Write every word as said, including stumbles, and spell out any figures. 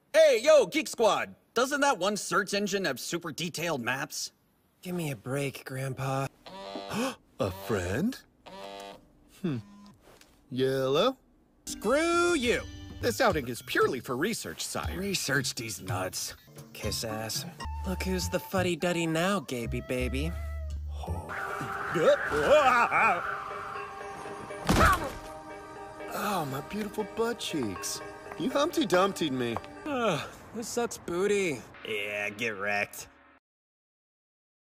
Hey, yo, Geek Squad! Doesn't that one search engine have super detailed maps? Give me a break, Grandpa. A friend? Hmm. Yellow? Screw you! This outing is purely for research, sire. Research these nuts. Kiss ass. Look who's the fuddy-duddy now, Gaby baby. Oh, my beautiful butt cheeks. You Humpty Dumpty'd me. Ugh, this sucks booty. Yeah, get wrecked.